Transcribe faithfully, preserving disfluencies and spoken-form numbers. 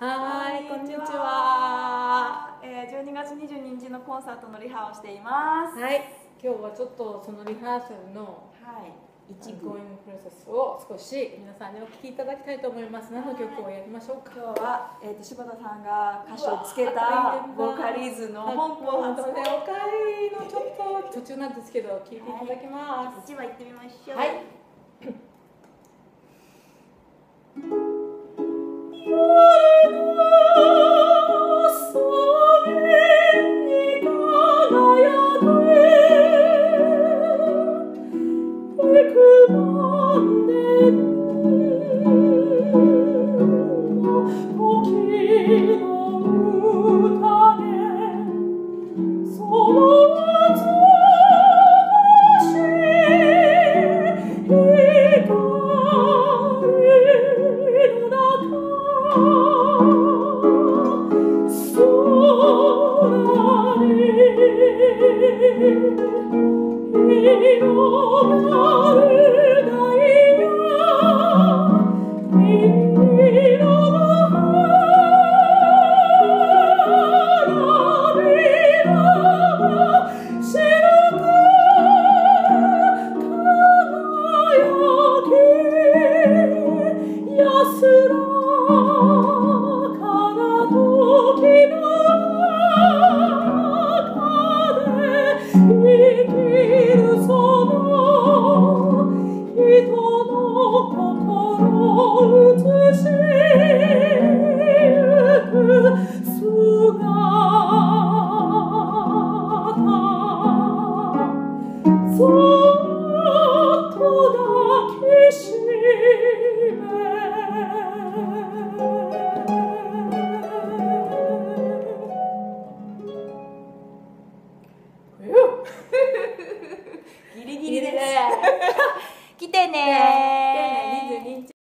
はい、こんにちは。 えー、じゅうにがつにじゅうににちのコンサートのリハをしています。 はい、今日はちょっとそのリハーサルの一部、ゴーイングプロセスを少し皆さんにお聴きいただきたいと思います。何の曲をやりましょうか。 今日は、えー、と柴田さんが歌詞をつけたボーカリーズの本邦初おかえりのちょっと途中なんですけど、聴いていただきます。 いちばんいってみましょう。 はい。 ギリギリです。来てねー。